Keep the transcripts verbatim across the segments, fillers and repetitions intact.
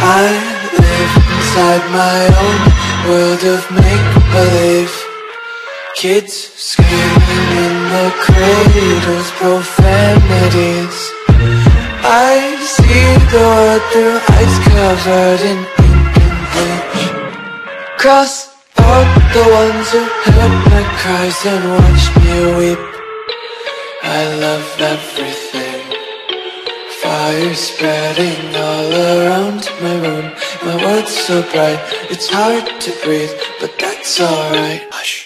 I live inside my own world of make-believe. Kids screaming in their cradles, profanities. I see the world through ice covered in ink and bleach. Cross out the ones who heard my cries and watched me weep. I love everything. Fire spreading all around my room. My world's so bright, it's hard to breathe, but that's alright. Hush.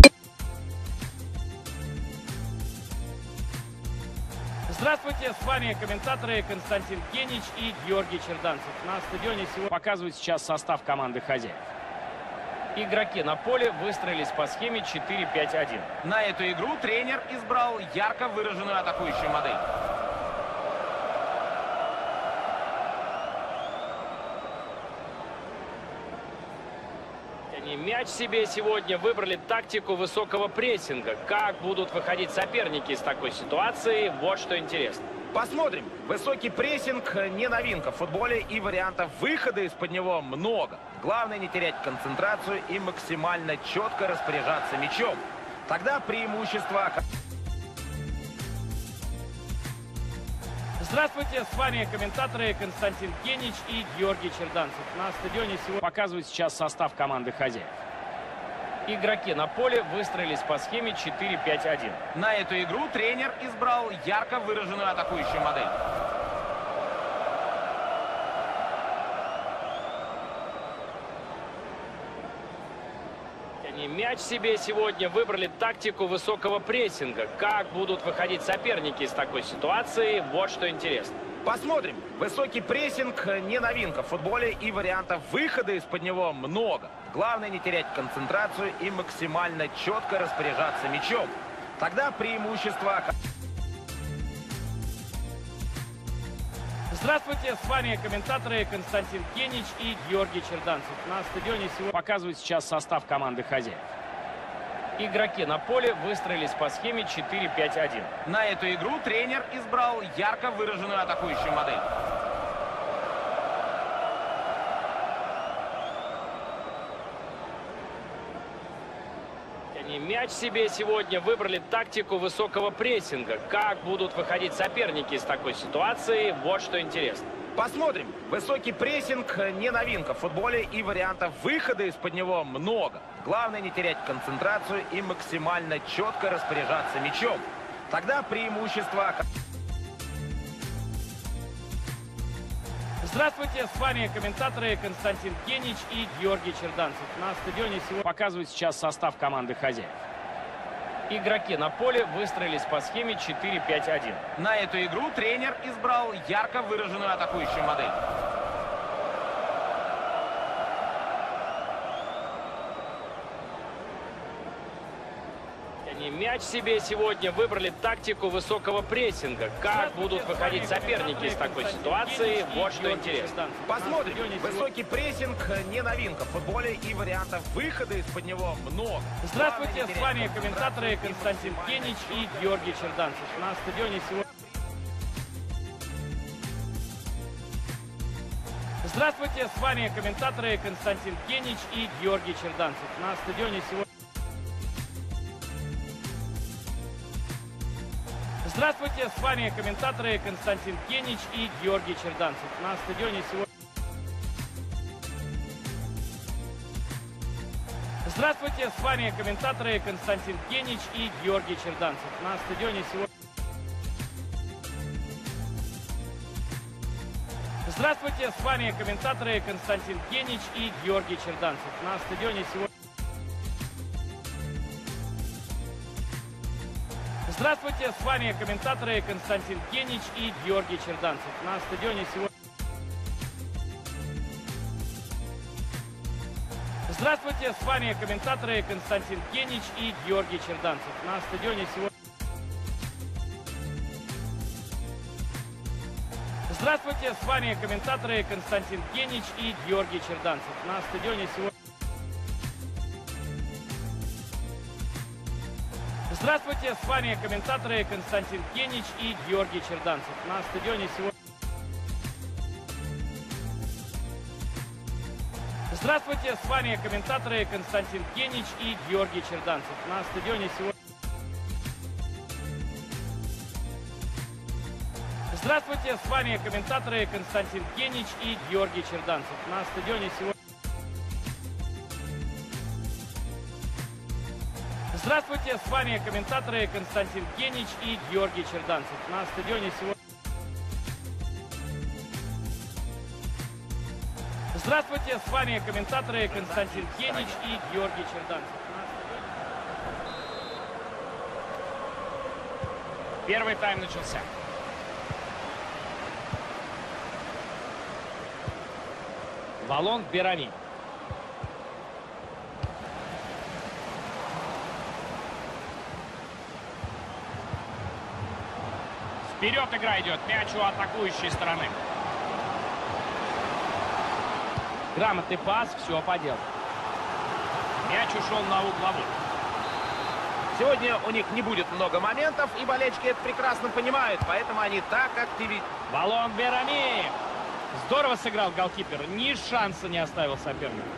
Здравствуйте, с вами комментаторы Константин Генич и Георгий Черданцев. На стадионе сегодня показывают сейчас состав команды хозяев. Игроки на поле выстроились по схеме четыре пять один. На эту игру тренер избрал ярко выраженную атакующую модель. Они мяч себе сегодня выбрали тактику высокого прессинга. Как будут выходить соперники из такой ситуации, вот что интересно. Посмотрим. Высокий прессинг не новинка в футболе, и вариантов выхода из-под него много. Главное не терять концентрацию и максимально четко распоряжаться мячом. Тогда преимущество... Здравствуйте, с вами комментаторы Константин Генич и Георгий Черданцев. На стадионе сегодня показывают сейчас состав команды хозяев. Игроки на поле выстроились по схеме четыре пять один. На эту игру тренер избрал ярко выраженную атакующую модель. Они мяч себе сегодня выбрали тактику высокого прессинга. Как будут выходить соперники из такой ситуации, вот что интересно. Посмотрим. Высокий прессинг не новинка в футболе, и вариантов выхода из-под него много. Главное не терять концентрацию и максимально четко распоряжаться мячом. Тогда преимущество... Здравствуйте, с вами комментаторы Константин Генич и Георгий Черданцев. На стадионе сегодня показывают сейчас состав команды хозяев. Игроки на поле выстроились по схеме четыре пять один. На эту игру тренер избрал ярко выраженную атакующую модель. Они мяч себе сегодня выбрали тактику высокого прессинга. Как будут выходить соперники из такой ситуации, вот что интересно. Посмотрим. Высокий прессинг не новинка в футболе, и вариантов выхода из-под него много. Главное не терять концентрацию и максимально четко распоряжаться мячом. Тогда преимущество... Здравствуйте, с вами комментаторы Константин Генич и Георгий Черданцев. На стадионе сегодня показывают сейчас состав команды хозяев. Игроки на поле выстроились по схеме четыре пять один. На эту игру тренер избрал ярко выраженную атакующую модель. Они мяч себе сегодня выбрали тактику высокого прессинга. Как будут выходить соперники из такой ситуации, вот что интересно. Посмотрим. Высокий прессинг не новинка в футболе, и вариантов выхода из-под него много. Здравствуйте, с вами комментаторы Константин Генич и Георгий Черданцев. На стадионе сегодня... Здравствуйте, с вами комментаторы Константин Генич и Георгий Черданцев. На стадионе сегодня... Здравствуйте, с вами комментаторы Константин Генич и Георгий Черданцев. На стадионе сегодня... Здравствуйте, с вами комментаторы Константин Генич и Георгий Черданцев. На стадионе сегодня... Здравствуйте, с вами комментаторы Константин Генич и Георгий Черданцев. На стадионе сегодня... Здравствуйте, с вами комментаторы Константин Генич и Георгий Черданцев. На стадионе сегодня... Здравствуйте, с вами комментаторы Константин Генич и Георгий Черданцев. На стадионе сегодня... Здравствуйте, с вами комментаторы Константин Генич и Георгий Черданцев. На стадионе сегодня... Здравствуйте, с вами комментаторы Константин Генич и Георгий Черданцев. На стадионе сегодня... Здравствуйте, с вами комментаторы Константин Генич и Георгий Черданцев. На стадионе сегодня... Здравствуйте, с вами комментаторы Константин Генич и Георгий Черданцев. На стадионе сегодня... Здравствуйте, с вами комментаторы Константин Генич и Георгий Черданцев. На стадионе сегодня... Здравствуйте, с вами комментаторы Константин Генич и Георгий Черданцев. Первый тайм начался. Баллон к Берами. Вперед игра идет. Мяч у атакующей стороны. Грамотный пас, все по делу. Мяч ушел на угловую. Сегодня у них не будет много моментов, и болельщики это прекрасно понимают, поэтому они так активируют. Баллон Берами. Здорово сыграл голкипер. Ни шанса не оставил соперника.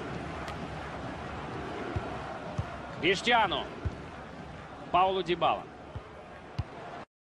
Криштиану. Паулу Дибала.